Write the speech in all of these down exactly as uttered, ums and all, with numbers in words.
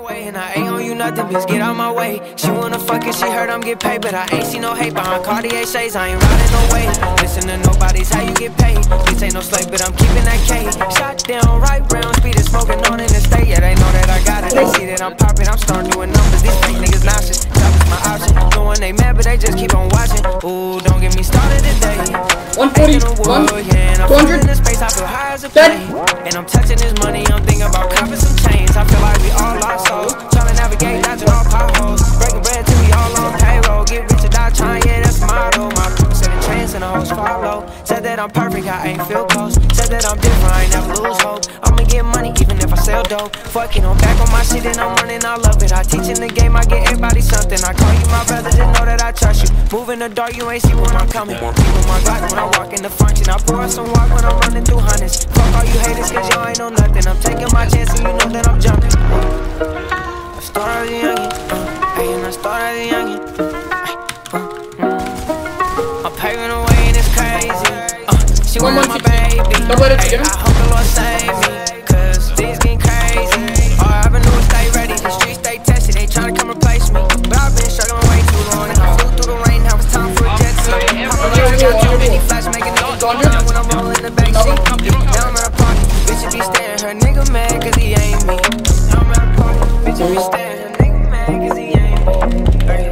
away and I ain't on you nothing, bitch, get out my way. She wanna fuck it, she heard I'm get paid, but I ain't see no hate behind Cartier shades. I ain't riding no way. Listen to nobody's how you get paid. Bitch ain't no slave, but I'm keeping that K. Shot down, right round, speed is smoking on in the state. Yeah, they know that I got it. They see that I'm popping, I'm starting doing numbers. These fake niggas nauseous. Top is my option. Knowing they mad, but they just keep on watching. Ooh, don't get me started today. one forty, one, yeah, two hundred. In this space, I feel high as a plane. And I'm touching this money, I'm thinking about copping some chains. I feel like we all lost souls. Trying to navigate, dodging all potholes. Breaking bread till we all on payroll. Get rich or die trying, yeah, that's the motto. My people said a chance and the hoes follow. Said that I'm perfect, I ain't feel close. Said that I'm different, I ain't never lose hope. I'ma get money even if I sell dope. Fuck it, I'm back on my shit and I'm running, I love it. I teach in the game, I get everybody something. I call you my brother, just know that I trust you. Move in the dark, you ain't see when I'm coming. Keep my Glock when I walk in the function. I pour out some walk when I'm running through hundreds. Fuck all you haters, cause y'all ain't know nothing. I'm taking my chance and you know that I'm jumping. I started as a youngin', uh, hey, and I started as a youngin'. Uh, uh, I'm paving the way and it's crazy. Uh, she want my baby. Hey, I hope the Lord save me, cause things getting crazy. All I ever knew is stay ready. The streets stay tested, they tryna come replace me. But I've been struggling way too long, and I flew through the rain. Now it's time for a jet ski. I got too many flash making niggas go down when I'm rolling the backseat. Now I'm at a party, bitch be staring. Her nigga mad cause he ain't me. Now I'm at a party, bitch be staring. Her nigga mad cause he ain't me.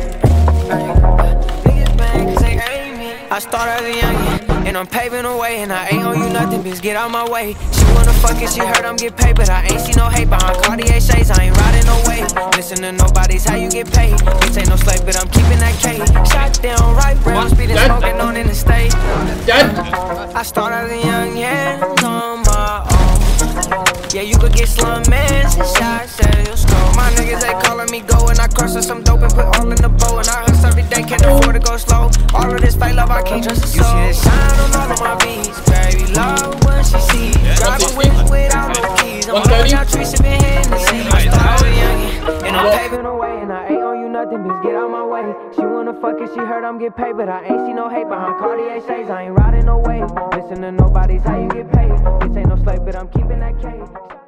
Niggas mad cause they ain't me. I started as a youngin', and I'm paving the way, and I ain't on you nothing, bitch, get out my way. She wanna fuck it, she heard I'm get paid, but I ain't see no hate behind Cartier shades. I ain't riding no way. Listen to nobody's how you get paid. Bitch ain't no slave, but I'm keeping that K. Shot down, right round, speeding, smoking on in the state. I started as a young, yeah, on my own. Yeah, you could get slum man, since I said you stole. My niggas, they calling me go, and I crush her some dope and put all in the bowl. And I hustle every day, can't afford to go slow. All of this fake love, I can't trust a soul. You see the shine on all of my beats, baby, love when she sees. Driving with without no keys. I'm blowing out trees, sipping Hennessy. I started youngin', and I'm paving the way, and I ain't on you nothing, bitch, get out my way. She wanna fuck it, she heard I'm get paid, but I ain't see no hate behind Cartier shades. I ain't riding no way. Listen to nobody's how you get paid. Bitch ain't no slave, but I'm keeping that K.